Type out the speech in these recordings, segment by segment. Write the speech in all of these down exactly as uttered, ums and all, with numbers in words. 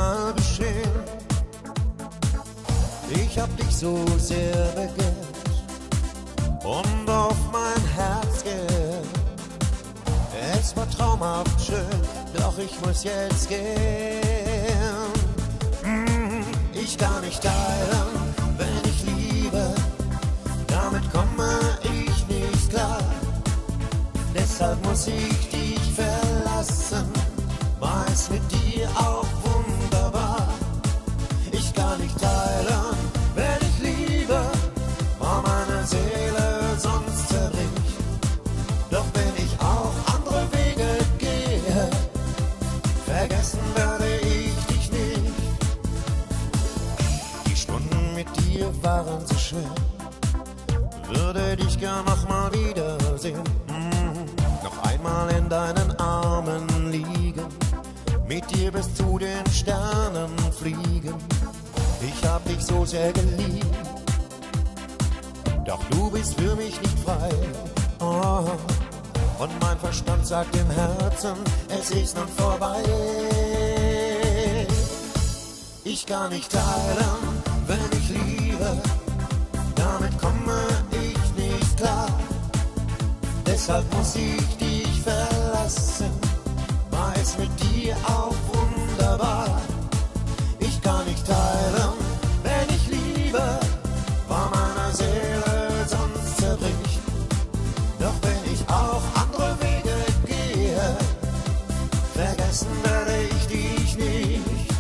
einmal geschehen. Ich hab dich so sehr begehrt und auf mein Herz gehört. Es war traumhaft schön, doch ich muss jetzt gehen. Mm, ich kann nicht teilen, wenn ich liebe, damit komme ich nicht klar. Deshalb muss ich dich verlassen, war es mit dir auch wunderbar. Ich kann nicht teilen, wenn ich liebe, war meine Seele sonst zerbricht. Doch wenn ich auch andere Wege gehe, vergessen werde ich dich nicht. Die Stunden mit dir waren so schön, würde dich gern noch mal wiedersehen. Mm, noch einmal in deinen Armen liegen, mit dir bis zu den Sternen fliegen. Ich hab dich so sehr geliebt, doch du bist für mich nicht frei. Oh, und mein Verstand sagt im Herzen, es ist nun vorbei. Ich kann nicht teilen, wenn ich liebe, damit komme ich nicht klar. Deshalb muss ich dich verlassen, war es mit dir auch wunderbar. Ich kann nicht teilen, wenn ich liebe, war meine Seele sonst zerbricht. Doch wenn ich auch andere Wege gehe, vergessen werde ich dich nicht.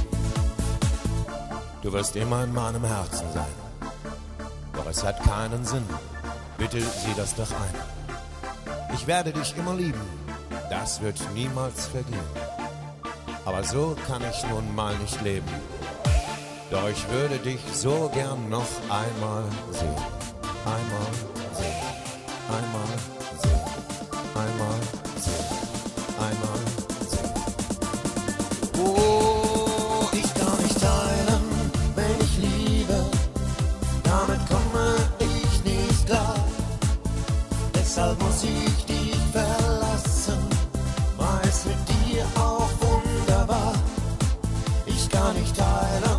Du wirst immer in meinem Herzen sein, doch es hat keinen Sinn, bitte sieh das doch ein. Ich werde dich immer lieben, das wird niemals vergehen. Aber so kann ich nun mal nicht leben. Doch ich würde dich so gern noch einmal sehen. Einmal sehen. Einmal sehen. Einmal sehen. Einmal sehen. Oh, ich kann nicht teilen, wenn ich liebe, damit komme ich nicht klar. Deshalb muss ich dich verlassen, war es mit dir auch wunderbar. Ich kann nicht teilen,